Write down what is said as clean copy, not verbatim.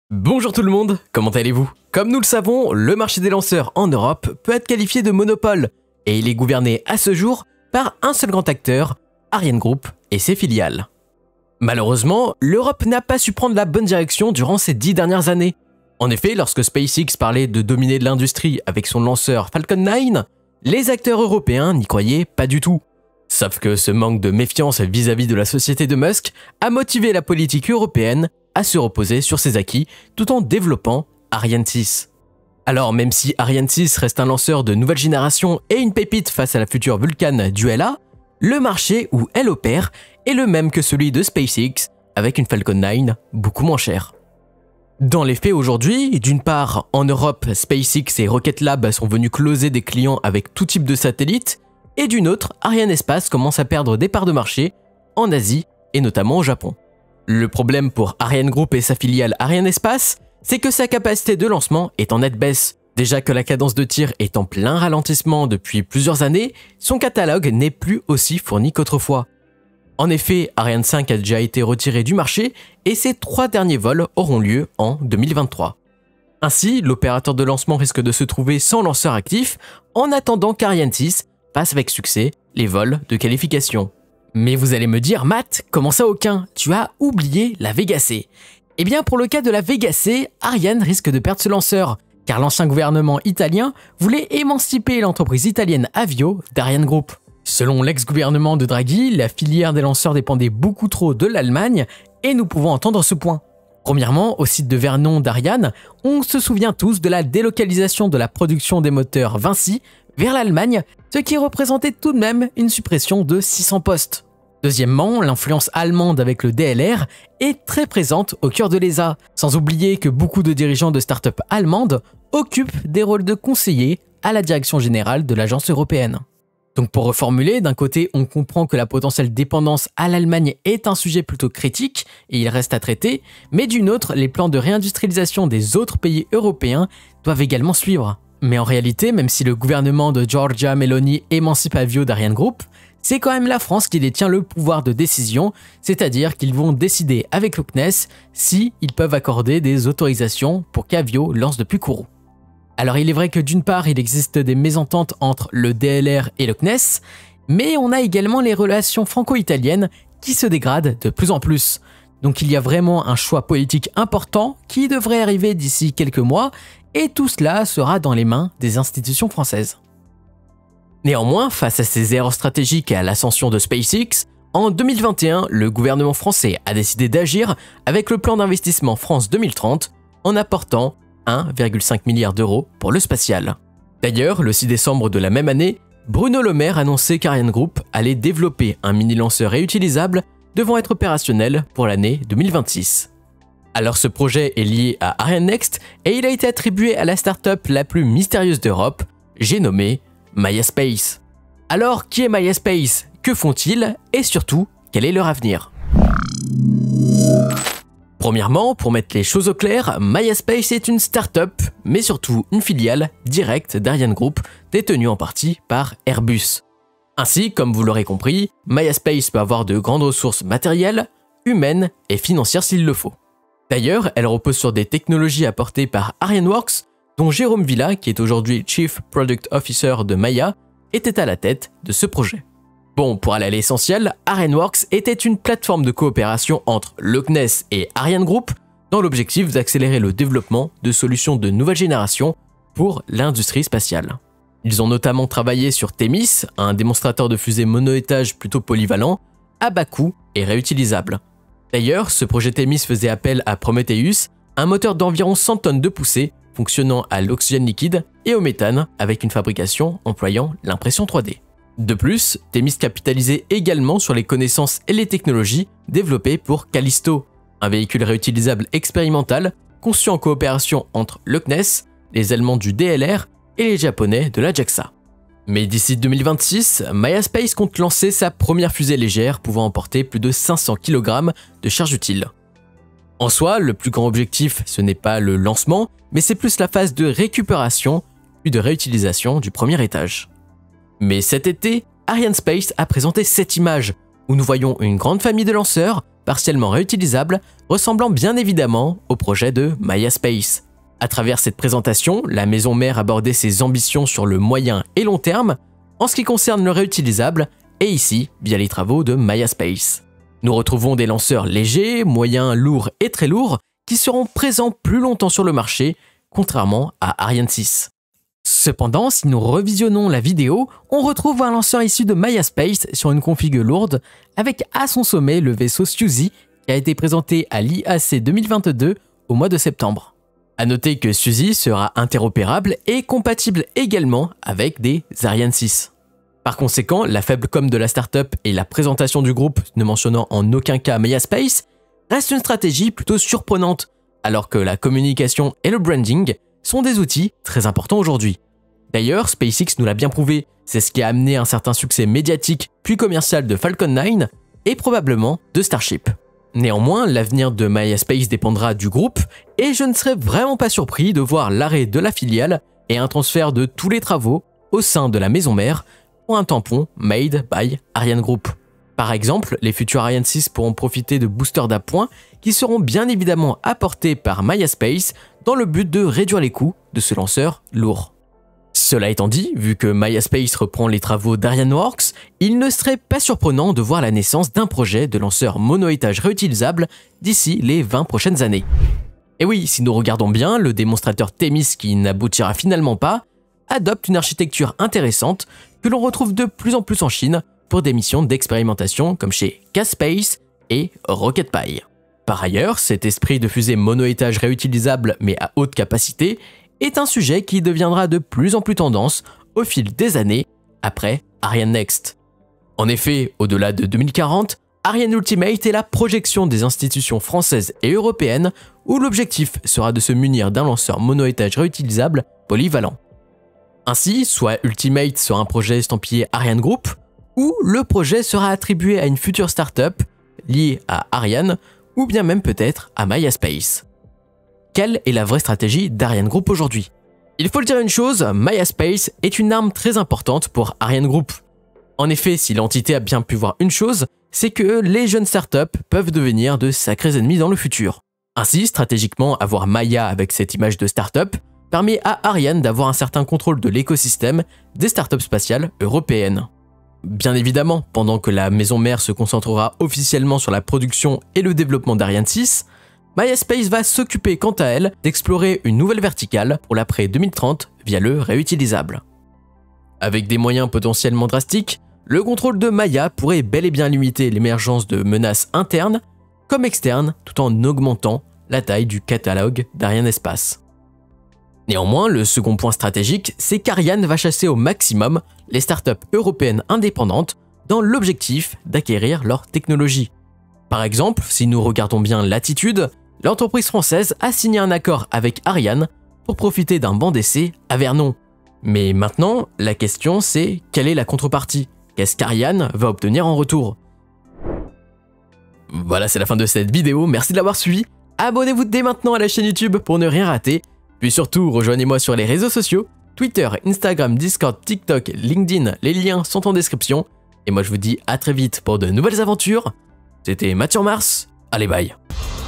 Bonjour tout le monde, comment allez-vous? Comme nous le savons, le marché des lanceurs en Europe peut être qualifié de monopole, et il est gouverné à ce jour par un seul grand acteur, ArianeGroup et ses filiales. Malheureusement, l'Europe n'a pas su prendre la bonne direction durant ces 10 dernières années. En effet, lorsque SpaceX parlait de dominer l'industrie avec son lanceur Falcon 9, les acteurs européens n'y croyaient pas du tout. Sauf que ce manque de méfiance vis-à-vis de la société de Musk a motivé la politique européenne à se reposer sur ses acquis tout en développant Ariane 6. Alors même si Ariane 6 reste un lanceur de nouvelle génération et une pépite face à la future Vulcan du LA, le marché où elle opère est le même que celui de SpaceX avec une Falcon 9 beaucoup moins chère. Dans les faits aujourd'hui, d'une part en Europe, SpaceX et Rocket Lab sont venus closer des clients avec tout type de satellites, et d'une autre, Arianespace commence à perdre des parts de marché en Asie et notamment au Japon. Le problème pour ArianeGroup et sa filiale Arianespace, c'est que sa capacité de lancement est en nette baisse. Déjà que la cadence de tir est en plein ralentissement depuis plusieurs années, son catalogue n'est plus aussi fourni qu'autrefois. En effet, Ariane 5 a déjà été retiré du marché et ses 3 derniers vols auront lieu en 2023. Ainsi, l'opérateur de lancement risque de se trouver sans lanceur actif en attendant qu'Ariane 6 passe avec succès les vols de qualification. Mais vous allez me dire, Matt, comment ça aucun? Tu as oublié la Vega C. Eh bien pour le cas de la Vega C, Ariane risque de perdre ce lanceur, car l'ancien gouvernement italien voulait émanciper l'entreprise italienne Avio d'ArianeGroup. Selon l'ex-gouvernement de Draghi, la filière des lanceurs dépendait beaucoup trop de l'Allemagne, et nous pouvons entendre ce point. Premièrement, au site de Vernon d'Ariane, on se souvient tous de la délocalisation de la production des moteurs Vinci vers l'Allemagne, ce qui représentait tout de même une suppression de 600 postes. Deuxièmement, l'influence allemande avec le DLR est très présente au cœur de l'ESA, sans oublier que beaucoup de dirigeants de start-up allemandes occupent des rôles de conseillers à la direction générale de l'agence européenne. Donc pour reformuler, d'un côté on comprend que la potentielle dépendance à l'Allemagne est un sujet plutôt critique et il reste à traiter, mais d'une autre, les plans de réindustrialisation des autres pays européens doivent également suivre. Mais en réalité, même si le gouvernement de Giorgia Meloni émancipe Avio d'ArianeGroup, c'est quand même la France qui détient le pouvoir de décision, c'est-à-dire qu'ils vont décider avec le CNES si ils peuvent accorder des autorisations pour qu'Avio lance depuis Kourou. Alors il est vrai que d'une part, il existe des mésententes entre le DLR et le CNES, mais on a également les relations franco-italiennes qui se dégradent de plus en plus. Donc il y a vraiment un choix politique important qui devrait arriver d'ici quelques mois, et tout cela sera dans les mains des institutions françaises. Néanmoins, face à ces erreurs stratégiques et à l'ascension de SpaceX, en 2021, le gouvernement français a décidé d'agir avec le plan d'investissement France 2030 en apportant 1,5 milliard d'euros pour le spatial. D'ailleurs, le 6 décembre de la même année, Bruno Le Maire annonçait qu'ArianeGroup allait développer un mini-lanceur réutilisable devant être opérationnel pour l'année 2026. Alors ce projet est lié à Ariane Next et il a été attribué à la start-up la plus mystérieuse d'Europe, j'ai nommé Maya Space. Alors qui est Maya Space? Que font-ils? Et surtout, quel est leur avenir? Premièrement, pour mettre les choses au clair, Maya Space est une start-up, mais surtout une filiale directe d'ArianeGroup, détenue en partie par Airbus. Ainsi, comme vous l'aurez compris, Maya Space peut avoir de grandes ressources matérielles, humaines et financières s'il le faut. D'ailleurs, elle repose sur des technologies apportées par ArianeWorks, dont Jérôme Villa, qui est aujourd'hui Chief Product Officer de Maya, était à la tête de ce projet. Bon, pour aller à l'essentiel, ArianeWorks était une plateforme de coopération entre le CNES et ArianeGroup dans l'objectif d'accélérer le développement de solutions de nouvelle génération pour l'industrie spatiale. Ils ont notamment travaillé sur Themis, un démonstrateur de fusée monoétage plutôt polyvalent, à bas coût et réutilisable. D'ailleurs, ce projet Themis faisait appel à Prometheus, un moteur d'environ 100 tonnes de poussée fonctionnant à l'oxygène liquide et au méthane avec une fabrication employant l'impression 3D. De plus, Themis capitalisait également sur les connaissances et les technologies développées pour Callisto, un véhicule réutilisable expérimental conçu en coopération entre le CNES, les Allemands du DLR et les Japonais de la JAXA. Mais d'ici 2026, Maya Space compte lancer sa première fusée légère pouvant emporter plus de 500 kg de charge utile. En soi, le plus grand objectif, ce n'est pas le lancement, mais c'est plus la phase de récupération puis de réutilisation du premier étage. Mais cet été, Arianespace a présenté cette image où nous voyons une grande famille de lanceurs partiellement réutilisables, ressemblant bien évidemment au projet de Maya Space. À travers cette présentation, la maison mère abordait ses ambitions sur le moyen et long terme en ce qui concerne le réutilisable, et ici via les travaux de Maya Space. Nous retrouvons des lanceurs légers, moyens, lourds et très lourds qui seront présents plus longtemps sur le marché, contrairement à Ariane 6. Cependant, si nous revisionnons la vidéo, on retrouve un lanceur issu de Maya Space sur une config lourde, avec à son sommet le vaisseau Suzy qui a été présenté à l'IAC 2022 au mois de septembre. A noter que Suzy sera interopérable et compatible également avec des Ariane 6. Par conséquent, la faible com de la startup et la présentation du groupe ne mentionnant en aucun cas Maya Space reste une stratégie plutôt surprenante, alors que la communication et le branding sont des outils très importants aujourd'hui. D'ailleurs, SpaceX nous l'a bien prouvé, c'est ce qui a amené un certain succès médiatique puis commercial de Falcon 9 et probablement de Starship. Néanmoins, l'avenir de Maya Space dépendra du groupe et je ne serais vraiment pas surpris de voir l'arrêt de la filiale et un transfert de tous les travaux au sein de la maison mère pour un tampon made by Ariane Group. Par exemple, les futurs Ariane 6 pourront profiter de boosters d'appoint qui seront bien évidemment apportés par Maya Space dans le but de réduire les coûts de ce lanceur lourd. Cela étant dit, vu que Maya Space reprend les travaux d'ArianeWorks, il ne serait pas surprenant de voir la naissance d'un projet de lanceur mono-étage réutilisable d'ici les 20 prochaines années. Et oui, si nous regardons bien, le démonstrateur Themis qui n'aboutira finalement pas, adopte une architecture intéressante que l'on retrouve de plus en plus en Chine pour des missions d'expérimentation comme chez K-Space et RocketPie. Par ailleurs, cet esprit de fusée mono-étage réutilisable mais à haute capacité est un sujet qui deviendra de plus en plus tendance au fil des années après Ariane Next. En effet, au-delà de 2040, Ariane Ultimate est la projection des institutions françaises et européennes où l'objectif sera de se munir d'un lanceur mono-étage réutilisable polyvalent. Ainsi, soit Ultimate sera un projet estampillé Ariane Group, ou le projet sera attribué à une future startup liée à Ariane, ou bien même peut-être à Maya Space. Quelle est la vraie stratégie d'Ariane Group aujourd'hui? Il faut le dire une chose, Maya Space est une arme très importante pour Ariane Group. En effet, si l'entité a bien pu voir une chose, c'est que les jeunes startups peuvent devenir de sacrés ennemis dans le futur. Ainsi, stratégiquement, avoir Maya avec cette image de startup permet à Ariane d'avoir un certain contrôle de l'écosystème des startups spatiales européennes. Bien évidemment, pendant que la maison mère se concentrera officiellement sur la production et le développement d'Ariane 6, Maya Space va s'occuper quant à elle d'explorer une nouvelle verticale pour l'après 2030 via le réutilisable. Avec des moyens potentiellement drastiques, le contrôle de Maya pourrait bel et bien limiter l'émergence de menaces internes comme externes tout en augmentant la taille du catalogue d'Ariane Espace. Néanmoins, le second point stratégique, c'est qu'Ariane va chasser au maximum les startups européennes indépendantes dans l'objectif d'acquérir leur technologie. Par exemple, si nous regardons bien Latitude, l'entreprise française a signé un accord avec Ariane pour profiter d'un banc d'essai à Vernon. Mais maintenant, la question c'est quelle est la contrepartie? Qu'est-ce qu'Ariane va obtenir en retour? Voilà, c'est la fin de cette vidéo, merci de l'avoir suivi. Abonnez-vous dès maintenant à la chaîne YouTube pour ne rien rater. Puis surtout, rejoignez-moi sur les réseaux sociaux, Twitter, Instagram, Discord, TikTok, LinkedIn, les liens sont en description. Et moi je vous dis à très vite pour de nouvelles aventures. C'était Mathieu Mars, allez bye.